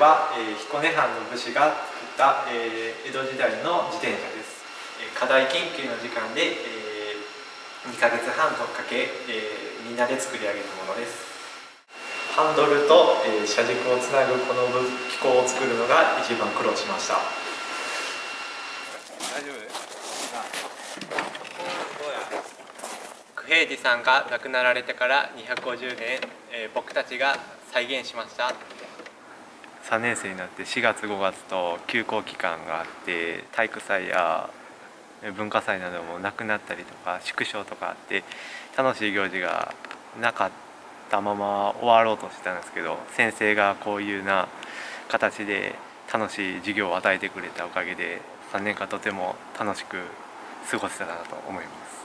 は、彦根藩の武士が作った、江戸時代の自転車です。課題研究の時間で、2ヶ月半とかけ、みんなで作り上げたものです。ハンドルと、車軸をつなぐこの機構を作るのが一番苦労しました。大丈夫？九平治さんが亡くなられてから250年、僕たちが再現しました。3年生になって4月5月と休校期間があって、体育祭や文化祭などもなくなったりとか縮小とかあって楽しい行事がなかったまま終わろうとしてたんですけど、先生がこういうな形で楽しい授業を与えてくれたおかげで3年間とても楽しく過ごせたかなと思います。